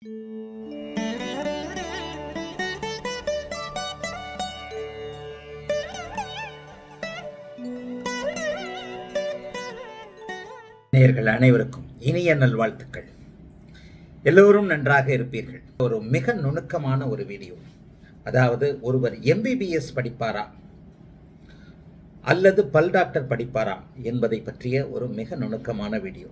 நேயர்கள் அனைவருக்கும் இனிய நல்வாழ்த்துக்கள். எல்லோரும் நன்றாக இருப்பீர்கள். ஒரு மிக நுணுக்கமான ஒரு வீடியோ. அதாவது ஒருவர் MBBS படிப்பாரா அல்லது பல் டாக்டர் படிப்பாரா என்பதை பற்றிய ஒரு மிக நுணுக்கமான வீடியோ.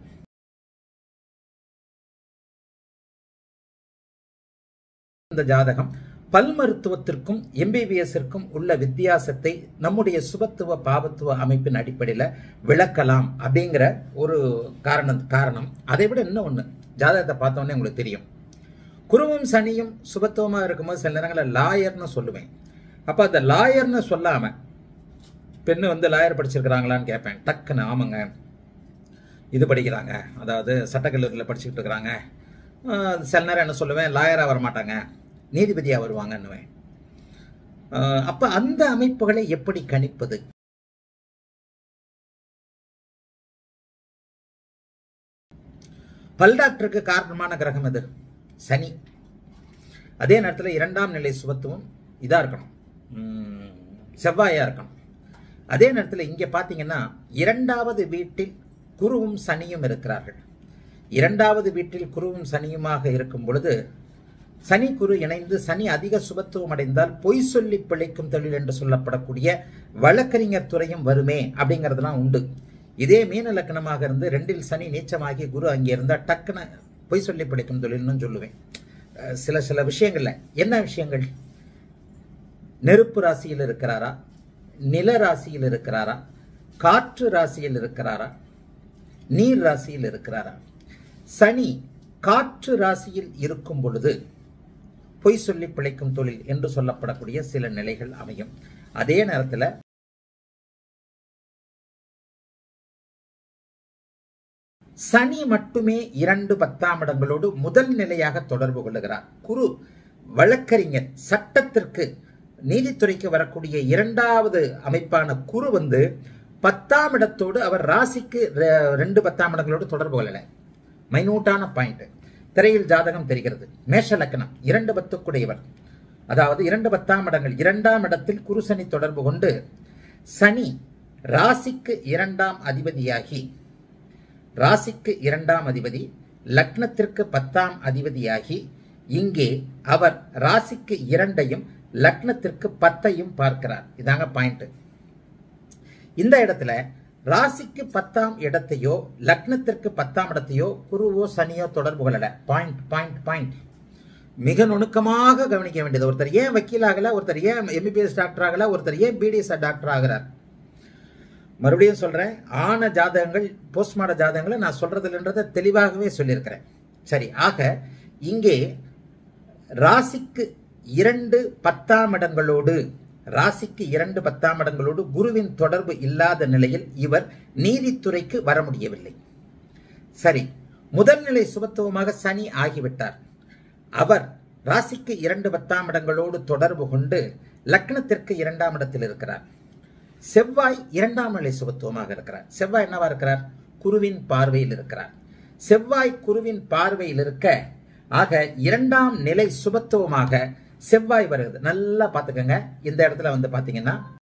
இந்த ஜாதகம் பல் மருத்துவத்திற்கும் MBBSற்கும் உள்ள வித்தியாசத்தை நம்முடைய சுபத்துவ பாவத்துவ அமைப்பின் அடிப்படையில் விளக்கலாம் அப்படிங்கிற ஒரு காரணம். அதை விட இன்னும் ஒன்று, ஜாதகத்தை பார்த்தோன்னே உங்களுக்கு தெரியும். குருவும் சனியும் சுபத்துவமாக இருக்கும்போது சில நேரங்களில் லாயர்னு சொல்லுவேன். அப்போ அந்த லாயர்னு சொல்லாமல் பெண்ணு லாயர் படிச்சிருக்கிறாங்களான்னு கேட்பேன். டக்குன்னு ஆமாங்க இது படிக்கிறாங்க, அதாவது சட்டக்கல்லூரியில் படிச்சுக்கிட்டு இருக்கிறாங்க. சில நேரம் என்ன சொல்லுவேன், லாயராக வரமாட்டாங்க, நீதிபதியாக வருவாங்கன்னுவேன். அப்போ அந்த அமைப்புகளை எப்படி கணிப்பது? பல் டாக்டருக்கு காரணமான கிரகம் எது? சனி. அதே நேரத்தில் 2ஆம் நிலை சுபத்துவம் இதா இருக்கணும், செவ்வாயா இருக்கணும். அதே நேரத்தில் இங்கே பார்த்தீங்கன்னா 2வது வீட்டில் குருவும் சனியும் இருக்கிறார்கள். 2வது வீட்டில் குருவும் சனியுமாக இருக்கும் பொழுது சனி குரு இணைந்து சனி அதிக சுபத்துவம் அடைந்தால் பொய் சொல்லி பிழைக்கும் தொழில் என்று சொல்லப்படக்கூடிய வழக்கறிஞர் துறையும் வருமே அப்படிங்கிறதுலாம் உண்டு. இதே மீன லக்கணமாக இருந்து 2இல் சனி நீச்சமாகி குரு அங்கே இருந்தால் டக்குன்னு பொய் சொல்லி பிழைக்கும் தொழில்னு சொல்லுவேன். சில விஷயங்கள்ல என்ன விஷயங்கள்? நெருப்பு ராசியில் இருக்கிறாரா, நில ராசியில் இருக்கிறாரா, காற்று ராசியில் இருக்கிறாரா, நீர் ராசியில் இருக்கிறாரா? சனி காற்று ராசியில் இருக்கும் பொழுது பொய் சொல்லி பிழைக்கும் தொழில் என்று சொல்லப்படக்கூடிய சில நிலைகள் அமையும். அதே நேரத்தில் சனி மட்டுமே 2 10ஆம் இடங்களோடு முதல் நிலையாக தொடர்பு கொள்ளுகிறார். குரு வழக்கறிஞர், சட்டத்திற்கு நீதித்துறைக்கு வரக்கூடிய 2வது அமைப்பான குரு 10ஆம் இடத்தோடு அவர் ராசிக்கு 2 10ஆம் இடங்களோடு தொடர்பு கொள்ளல. மைனூட்டான பாயிண்ட். திரையில் ஜாதகம் தெரிகிறது. மேஷ லக்னம் 2 10க்குடையவர், அதாவது 2 10ஆம் இடங்கள். 2ஆம் இடத்தில் குரு சனி தொடர்பு கொண்டு சனி ராசிக்கு 2ஆம் அதிபதியாகி, ராசிக்கு 2ஆம் அதிபதி லக்னத்திற்கு 10ஆம் அதிபதியாகி, இங்கே அவர் ராசிக்கு 2ஐயும் லக்னத்திற்கு 10ஐயும் பார்க்கிறார். இதாங்க பாயிண்ட். இந்த இடத்துல ராசிக்கு 10ஆம் இடத்தையோ லக்னத்திற்கு 10ஆம் இடத்தையோ குருவோ சனியோ தொடர்பு கொள்ளல. பாயிண்ட். மிக நுணுக்கமாக கவனிக்க வேண்டியது. ஒருத்தர் ஏன் வக்கீல் ஆகல, ஒருத்தர் ஏன் MBBS டாக்டர் ஆகல, ஒருத்தர் ஏன் BDS டாக்டர் ஆகிறார்? மறுபடியும் சொல்றேன், ஆன ஜாதகங்கள் போஸ்ட்மார்ட ஜாதகங்களை நான் சொல்றதுன்றதை தெளிவாகவே சொல்லியிருக்கிறேன். சரி, ஆக இங்கே ராசிக்கு 2 10ஆம் இடங்களோடு, ராசிக்கு 2 10ஆம் இடங்களோடு குருவின் தொடர்பு இல்லாத நிலையில் இவர் நீதித்துறைக்கு வர முடியவில்லை. சரி, முதல் நிலை சுபத்துவமாக சனி ஆகிவிட்டார். அவர் ராசிக்கு 2 10ஆம் இடங்களோடு தொடர்பு கொண்டு லக்னத்திற்கு 2ஆம் இடத்தில் இருக்கிறார். செவ்வாய் 2ஆம் நிலை சுபத்துவமாக இருக்கிறார். செவ்வாய் என்னவா இருக்கிறார்? குருவின் பார்வையில் இருக்கிறார். செவ்வாய் குருவின் பார்வையில் இருக்க, ஆக 2ஆம் நிலை சுபத்துவமாக செவ்வாய் வருகிறது. நல்லா பார்த்துக்கங்க. இந்த இடத்துல பாத்தீங்கன்னா